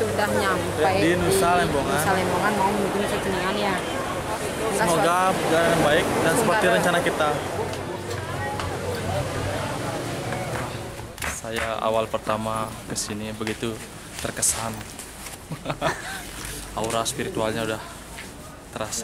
sudah nyampe di Nusa Lembongan. Nusa Lembongan mau menuju Nusa Ceningan ya. Semoga berjalan dengan baik dan seperti rencana kita. Saya awal pertama kesini begitu terkesan. Aura spiritualnya udah terasa.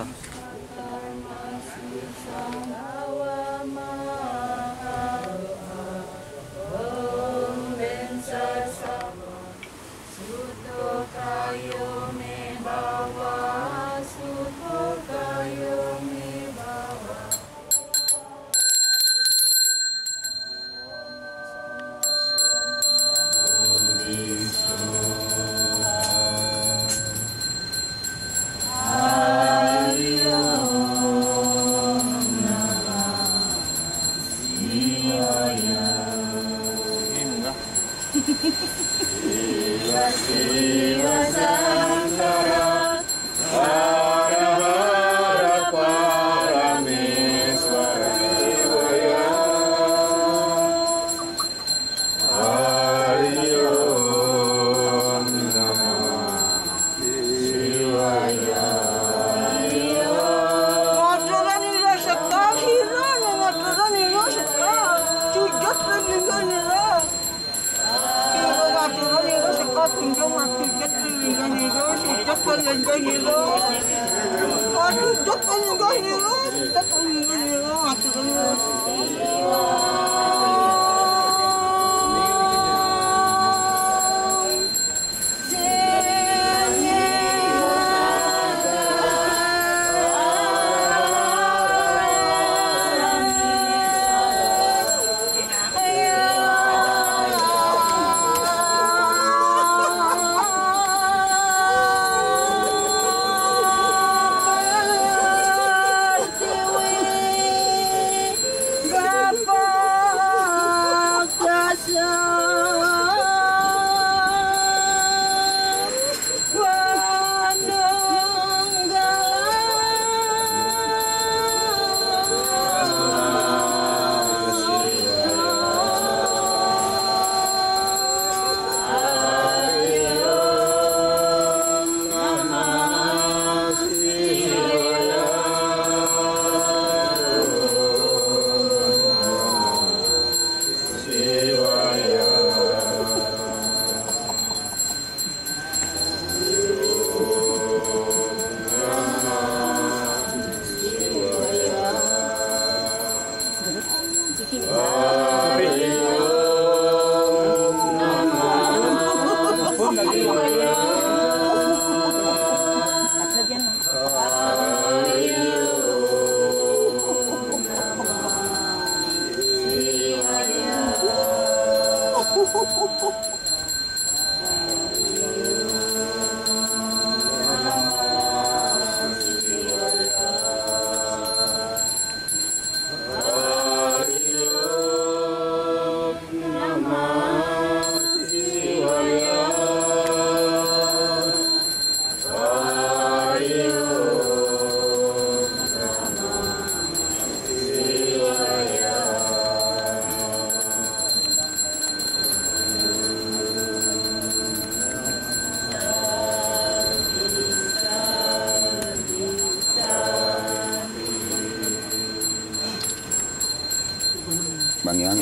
Bang Yang.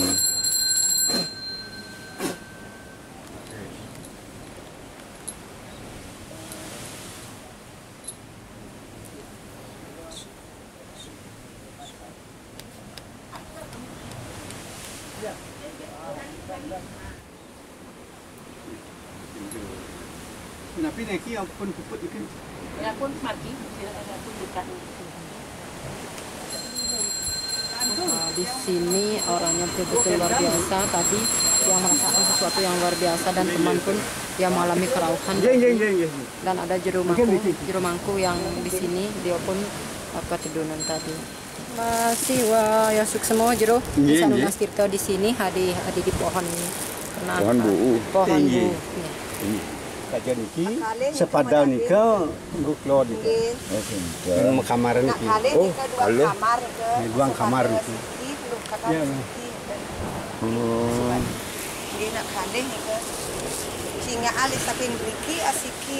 Tapi neki yang pun puput itu. Ya pun mati, ada pun dekat. Di sini orangnya betul-betul luar biasa. Tadi yang merasakan sesuatu yang luar biasa dan teman pun yang mengalami kerauhan. Dan ada juru mangku yang di sini dia pun ketiduran tadi. Masih wah ya suksemo jero bisa nunas tirta di sini hadi di pohon ini. Pohon bu. Pohon bu. Kajian niki sepadan nika nguklo nika. Yang kamar niki. Oh, kalau dua kamar niki. Ya. Dia nak kandeng nika. Si tinggal alis tapi mriki asiki